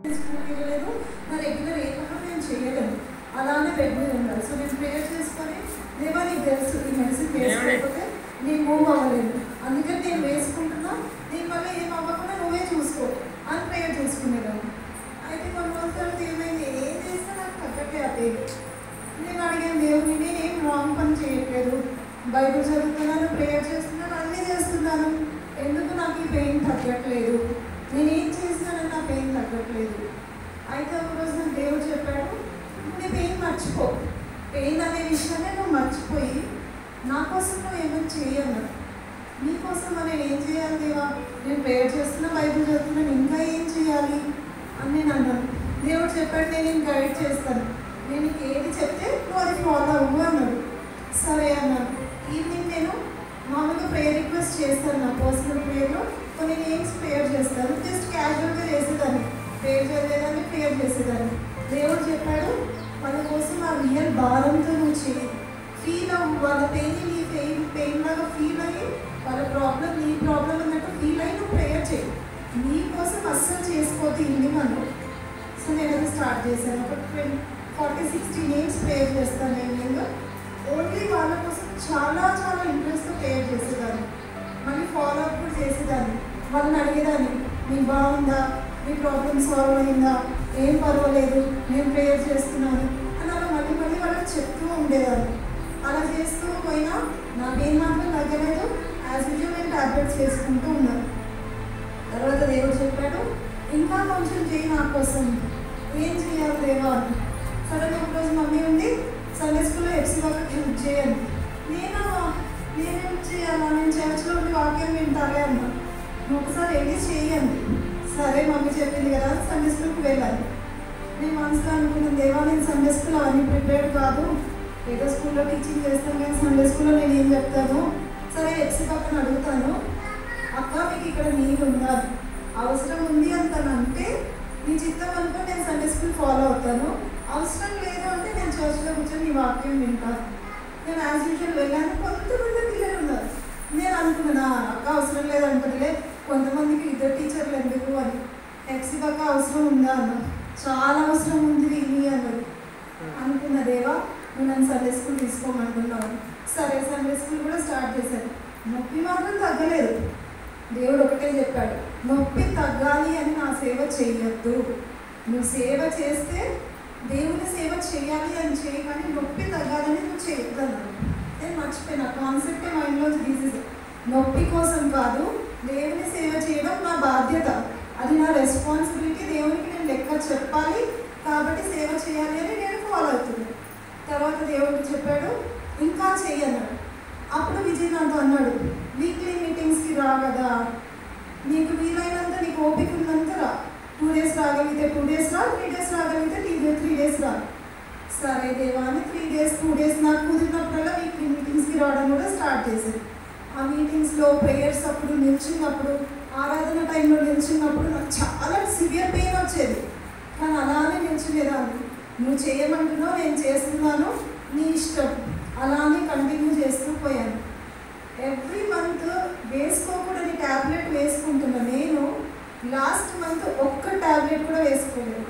స్కూల్కి వెళ్ళలేదు, నా రెగ్యులర్ ఏ పనులు నేను చేయలేను, అలానే బెడ్ మీద ఉండాలి. సో నేను ప్రేయర్ చేసుకొని దేవా నీకు తెలుసు ఈ మెడిసిన్ వేసుకోకపోతే నేను మూవ్ అవ్వలేదు, అందుకని నేను వేసుకుంటున్నా, దీనివల్ల ఏం అవ్వకుండా నువ్వే చూసుకో అని ప్రేయర్ చేసుకునేదాన్ని. అయితే కొన్ని రోజుల తర్వాత ఏమైంది, ఏం చేసినా నాకు తగ్గట్టే ఆ పెయిన్. నేను అడిగాను దేవుడిని, నేనేం రాంగ్ పని చేయట్లేదు, బైబిల్ చదువుతున్నాను, ప్రేయర్ చేస్తున్నాను, అన్నీ చేస్తున్నాను, ఎందుకు నాకు ఈ పెయిన్ తగ్గట్లేదు, నేనేం చేసినానని నా పెయిన్ తగ్గట్లేదు. అయితే ఒకరోజు నాకు దేవుడు చెప్పాడు, నువ్వు నీ పెయిన్ మర్చిపో, పెయిన్ అనే విషయాన్ని నువ్వు మర్చిపోయి నా కోసం నువ్వు ఏమైనా చేయన్నాడు. నీకోసం నేను ఏం చేయాలి దేవా, నేను ప్రేయర్ చేస్తున్నా, బైబిల్ చదువుతున్నాను, ఇంకా ఏం చేయాలి అని నేను అన్నాను. దేవుడు చెప్పాడు, నేను గైడ్ చేస్తాను, నేను నీకు ఏది చెప్తే నువ్వు అది ఫాలో అవ్వు అన్నాడు. సరే అన్నాను. ఈవినింగ్ నేను మామూలుగా ప్రేయర్ రిక్వెస్ట్ చేస్తాను, నా పర్సనల్ ప్రేయర్లో కొన్ని నేమ్స్ ప్రేయర్ చేస్తాను, జస్ట్ క్యాజువల్గా చేసేదాన్ని, ప్రేయర్ చేయలేదాన్ని, ప్రేయర్ చేసేదాన్ని. దేవుడు చెప్పాడు, వాళ్ళ కోసం ఆ రియల్ భారంతో నువ్వు చేయి, ఫీల్ అవ్వు, వాళ్ళ పెయిన్ నీ పెయిన్ లాగా ఫీల్ అయ్యి, వాళ్ళ ప్రాబ్లం నీ ప్రాబ్లం అన్నట్టు ఫీల్ అయ్యి నువ్వు ప్రేయర్ చేయి, నీ కోసం అస్సలు చేసుకోవద్దు ఇల్లు మనం. సో నేను అది స్టార్ట్ చేశాను. ఒక 40-60 నేమ్స్ ప్రేయర్ చేస్తాను ఈవినింగ్. ఓన్లీ వాళ్ళ కోసం చాలా చాలా ఇంట్రెస్ట్తో ప్రేయర్ చేసేదాన్ని, మళ్ళీ ఫాలో అప్ కూడా చేసేదాన్ని. వాళ్ళని అడిగేదాన్ని, నీకు బాగుందా, మీ ప్రాబ్లమ్ సాల్వ్ అయిందా, ఏం పర్వాలేదు, నేను ప్రేయర్ చేస్తున్నాను అని అలా మళ్ళీ మళ్ళీ వాళ్ళకి చెప్తూ ఉండేదాన్ని. అలా చేస్తూ పోయినా నాకేం మాత్రం తగ్గలేదు, యాజ్ యూజువల్ నేను ట్యాబ్లెట్స్ వేసుకుంటూ ఉన్నాను. తర్వాత దేవుడు చెప్పాడు, ఇంకా కొంచెం చేయి నా కోసం, ఏం చేయాలి దేవా అని. సడన్గా ఒకరోజు మమ్మీ ఉంది, సండే స్కూల్లో ఎఫ్సీ వాళ్ళకి హెల్ప్ చేయండి. నేనేం చేయాలా, నేను చర్చ్లో ఉండి వాక్యం వింటారే అన్నా. నువ్వు ఒకసారి వెళ్ళి చేయండి. సరే మమ్మీ చెప్పింది కదా, సండే స్కూల్కి వెళ్ళాలి. నేను మనసులో అనుకున్నాను, దేవా నేను సండే స్కూల్ అవన్నీ ప్రిపేర్డ్ కాదు, ఏదో స్కూల్లో టీచింగ్ చేస్తాను కానీ సండే స్కూల్లో నేను ఏం చెప్తాను. సరే ఎఫ్సీ పక్కన అడుగుతాను, అక్క మీకు ఇక్కడ నీళ్ళు ఉందా, అవసరం ఉంది అంటే నీ చిత్తం అనుకో, నేను సండే స్కూల్ ఫాలో అవుతాను, అవసరం లేదు అంటే నేను చర్చ్లో కూర్చొని నీ వాక్యం వింటాను. నేను యాజ్ యూజువల్ వెళ్ళాను. కొంతమంది పిల్లలు ఉన్నారు, నేను అనుకున్నాను అక్క అవసరం లేదు అంటదిలే, కొంతమందికి ఇద్దరు టీచర్లు ఎందుకు అని. ఎఫ్సీ పక్క అవసరం ఉందా అన్నా, చాలా అవసరం ఉంది విని అన్నారు. అనుకున్న దేవా నువ్వు నన్ను సండే స్కూల్ తీసుకోమంటున్నావు. సరే సండే స్కూల్ కూడా స్టార్ట్ చేశాను. నొప్పి మాత్రం తగ్గలేదు. దేవుడు ఒకటే చెప్పాడు, నొప్పి తగ్గాలి అని నా సేవ చేయొద్దు, నువ్వు సేవ చేస్తే దేవుని సేవ చేయాలి అని చేయి, కానీ నొప్పి తగ్గాలని నువ్వు చేయొద్దు అన్నాడు. నేను మర్చిపోయినా కాన్సెప్టే మైండ్లో తీసేది. నొప్పి కోసం కాదు, దేవుని సేవ చేయడం నా బాధ్యత, అది నా రెస్పాన్సిబిలిటీ, దేవునికి నేను లెక్క చెప్పాలి, కాబట్టి సేవ చేయాలి అని నేను ఫాలో అవుతున్నాను. తర్వాత దేవుడు చెప్పాడు, ఇంకా చెయ్యన్నాడు. అప్పుడు విజయ్ నాతో అన్నాడు, వీక్లీ మీటింగ్స్కి రా కదా, నీకు వీలైనంత, నీకు ఓపిక ఉన్నంత రా, 2 days రాగలిగితే 2 days రా, 3 days రాగలిగితే 3 days రా. సరే దేవా అని 3 days 2 days నాకు కుదిరినప్పుడల్లా వీక్లీ మీటింగ్స్కి రావడం కూడా స్టార్ట్ చేశాను. ఆ మీటింగ్స్లో ప్రేయర్స్ అప్పుడు నిల్చున్నప్పుడు, ఆరాధన టైంలో నిల్చున్నప్పుడు నాకు చాలా సివియర్ పెయిన్ వచ్చేది, కానీ అలానే నిల్చునేదాన్ని. నువ్వు చేయమంటున్నావు, నేను చేస్తున్నాను, నీ ఇష్టం, అలానే కంటిన్యూ చేస్తూ పోయాను. ఎవ్రీ మంత్ వేసుకోకూడని ట్యాబ్లెట్ వేసుకుంటున్నా. నేను లాస్ట్ మంత్ ఒక్క ట్యాబ్లెట్ కూడా వేసుకోలేదు.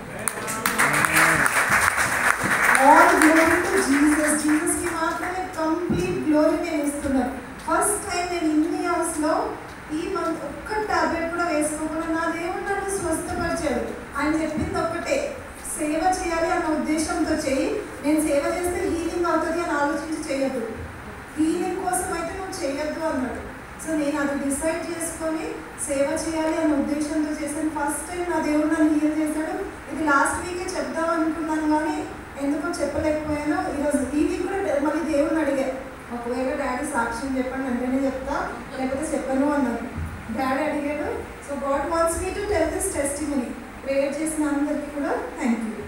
ఆల్ గ్లోరీ టు జీసస్, జీసస్కి మాత్రమే కంప్లీట్ గ్లోరీ నేను ఇస్తున్నాను. ఫస్ట్ టైం నేను ఇన్ని ఇయర్స్లో ఈ మంత్ ఒక్క ట్యాబ్లెట్ కూడా వేసుకోకుండా నా దేవుడు నన్ను స్వస్థపరిచాడు. ఆయన చెప్పింది ఒక్కటే, సేవ చేయాలి అన్న ఉద్దేశంతో చేయి, నేను సేవ చేస్తే హీలింగ్ అవుతుంది అని ఆలోచించి చేయొద్దు, హీలింగ్ కోసం అయితే నువ్వు చేయొద్దు అన్నాడు. సో నేను అది డిసైడ్ చేసుకొని సేవ చేయాలి అన్న ఉద్దేశంతో చేశాను. ఫస్ట్ టైం నా దేవుడు నన్ను హీల్ చేశాడు. ఇది లాస్ట్ వీకే చెప్దాం అనుకున్నాను కానీ ఎందుకో చెప్పలేకపోయాను. ఈరోజు ఈ వీక్ కూడా మళ్ళీ దేవుడిని అడిగాను, ఒకవేళ డాడీ సాక్ష్యం చెప్పండి అంటేనే చెప్తా, లేకపోతే చెప్పను అన్నాను. డాడీ అడిగాడు. So God wants me to tell this testimony. Prayer చేసిన అందరికీ కూడా థ్యాంక్ యూ.